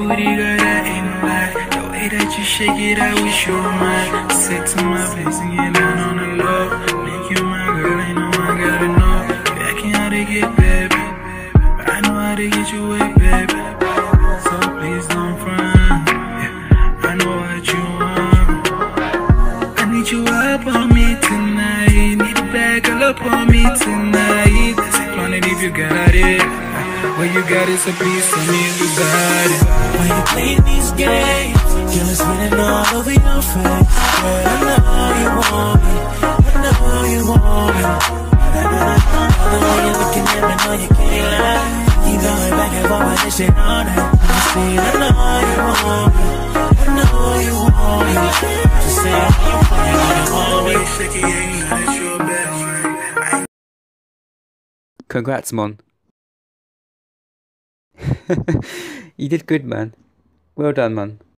booty, girl, that ain't no lie. The way that you shake it, I wish you were mine. Sick to my face and get down on the low. Make you my girl, I know I gotta know. You acting how to get baby, but I know how to get you away, baby. So please don't front, yeah, I know what you want. I need you up on me tonight. Need a bag all up on me tonight. Take it if you got it. Well, you got it, so please tell me you got it. When you play these games, girl, it's written all over your face. Girl, I know you want me, I know you want me. The way you're looking at me, know you can't lie. You going back and forth with this shit all night. I know you want me, I know you want me. Just say you want me. Shaky, ain't nothing your bad one. Congrats, Mon. You did good, man. Well done, man.